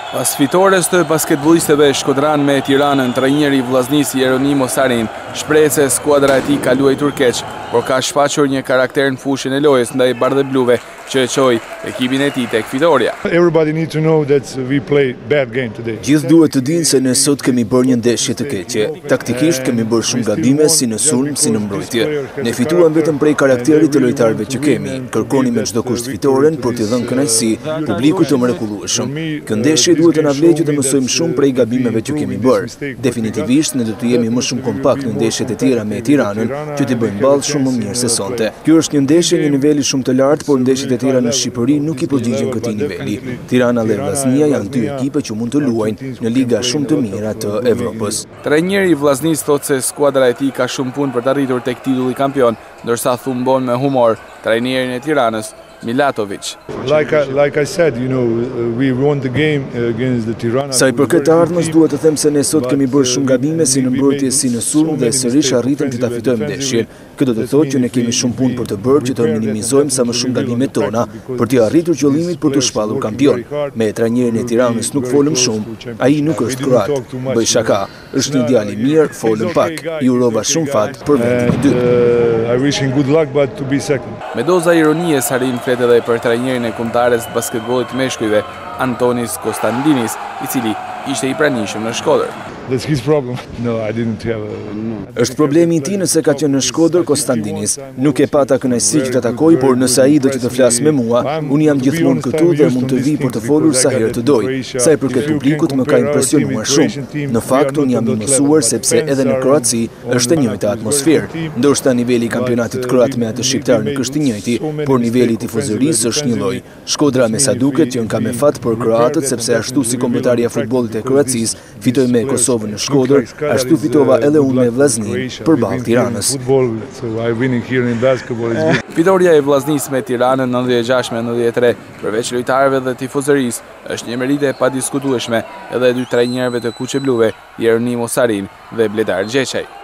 Pas fitores të basketbolistëve shkodran me Tiranën, trajneri i Vllaznisë Sarin shpreh se skuadra e tij ka luajtur keq, por ka shfaqur një karakter në fushën e lojës ndaj bardhëbluve që e çoi ekipin e tij tek fitoria. Gjithë duhet të dinë se ne sot kemi bërë një ndeshje të keqe. Taktikisht kemi bërë shumë gabime si në sulm, si në mbrojtje. Ne fituam vetëm prej karakterit të lojtarëve që kemi. Kërkoni me çdo kusht fitoren për t'i dhënë kënaqësi publikut të mrekullueshëm. Kjo ndeshje duhet të na vlejë që të mësojmë shumë prej gabimeve që kemi bërë. Definitivisht ne do të jemi më shumë kompakt në ndeshjet e tjera me Tiranën, që t'i bëjmë ballë shumë më mirë se sonte. Kjo është një ndeshje një niveli shumë të lartë, por ndeshjet e tjera në Shqipëri nuk i përgjigjen këtij niveli. Tirana dhe Vllaznia janë dy ekipe që mund të luajnë në liga shumë të mira të Evropës. Trajneri i Vllaznisë thotë se skuadra e tij ka shumë punë për të arritur tek titulli kampion, ndërsa thumbon me humor trajnerin e Tiranës, Milatovic. Sa i përket të ardhmës, duhet të them se ne sot kemi bërë shumë gabime si në mbrojtje si në sulm dhe sërish arritëm të ta fitojmë ndeshjen. Kjo do të thotë që ne kemi shumë punë për të bërë që të minimizojmë sa më shumë gabimet tona për të arritur qëllimit për të shpallur kampion. Me trajnerin e Tiranës nuk folëm shumë, ai nuk është kroat. Bëj shaka, është një djalë i mirë, folëm pak. I urova shumë fat për vendin e dytë. Me doza ironie, Sarin flet edhe për trajnerin e kombëtares të basketbollit meshkujve, Antonis Konstantinis, i cili ishte i pranishëm në SHKODER. Është problemi i tij nëse ka qenë në SHKODER Konstantinis. Nuk e pata kënaqësi që të takoj, por nëse ai do që të flasë me mua, unë jam gjithmonë këtu dhe mund të vi për të folur sa herë të doj. Sa i përket publikut më ka impresionuar shumë. Në fakt unë jam i mësuar sepse edhe në Kroaci është e njëjta atmosferë. Ndoshta niveli i kampionatit kroat me atë shqiptar nuk është i njëjti, por niveli i tifozërisë është një lloj. SHKODERA me sa duket që ka me fat për kroatët sepse ashtu si kombëtarja e futbollit e Kroacisë fitoi me Kosovën në SHKODER, ashtu fitova edhe unë me Vllazninë përballë Tiranës. Fitoria e Vllaznisë me Tiranën 96-93, përveç lojtarëve dhe tifozërisë, është një meritë e padiskutueshme edhe e dy trajnerëve të kuqe bluve, Sarin dhe Bledar Gjeçaj.